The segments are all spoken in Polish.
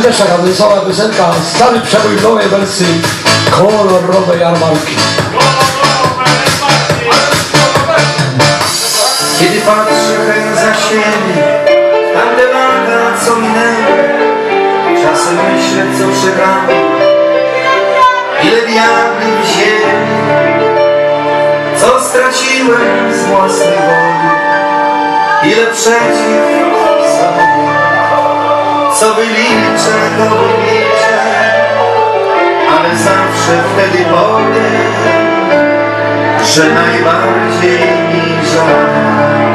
też taka wesoła piosenka, stary przebój w nowej wersji kolorowej jarmarki. Kiedy patrzę hej za siebie, tamte lata co minęły, czasem myślę co przegrałem, ile diabli w ziemi, co straciłem z własnej woli, ile przeciw sobie, co wyliczę, to wyliczę, ale zawsze wtedy powiem, że najbardziej mi żal.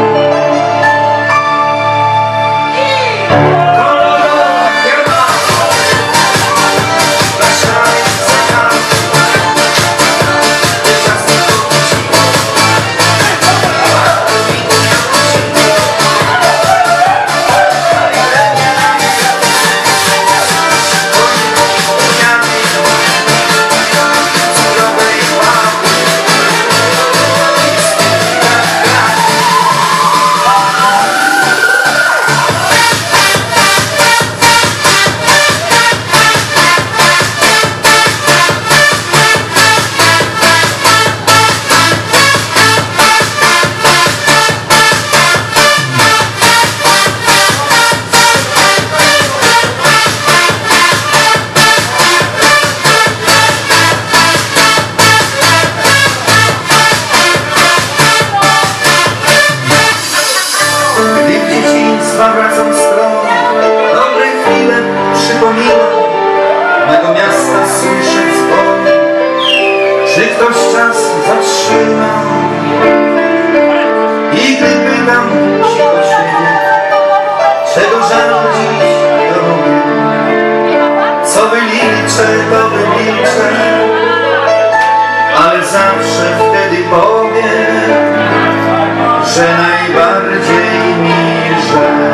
Wracam z stron, dobre chwile przypominam, mego miasta słyszę dzwon. Czy ktoś czas zatrzyma? I gdy pytam cicho siebie, czego żal dziś robię, co wyliczę, to wyliczę, ale zawsze wtedy powiem, że najbardziej mi żal.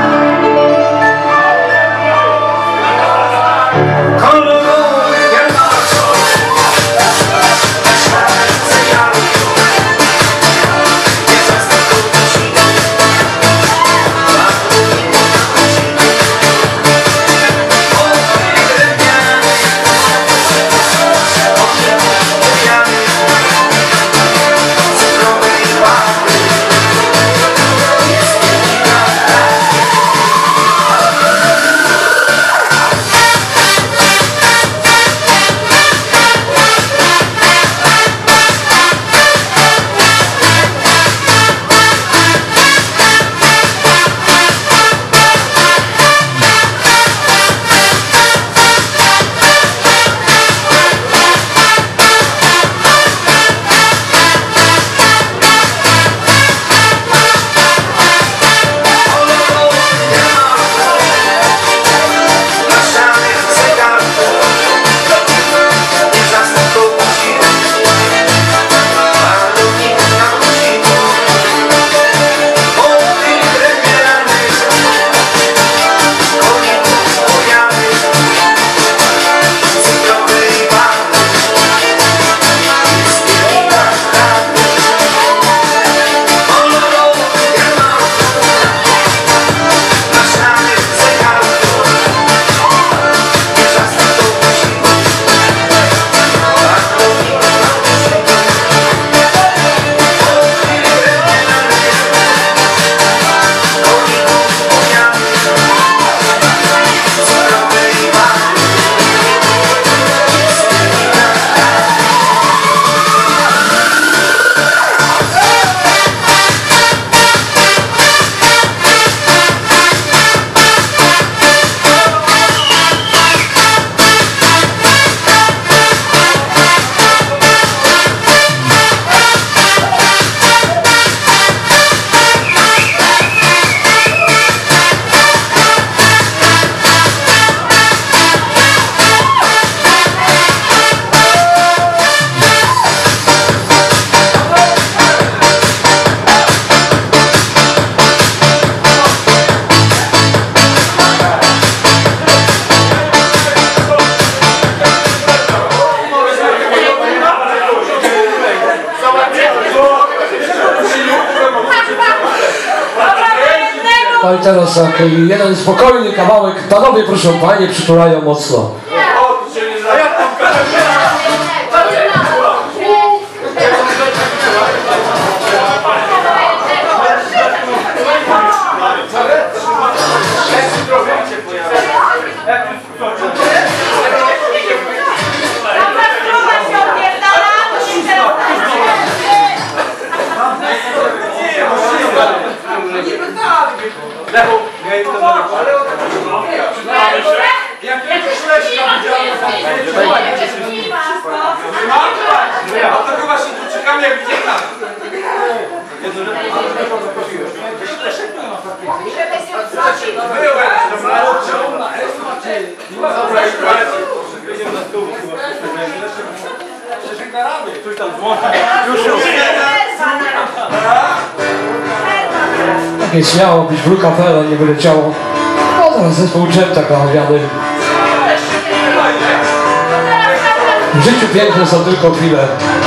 No i teraz taki jeden spokojny kawałek. Panowie, proszę, panie przytulają mocno. To chyba się tu czekamy jak widzimy. Takie śmiało być w kapelę, nie wyleciało. No teraz zespół Dżem taka owiany. W życiu piękne są tylko chwile.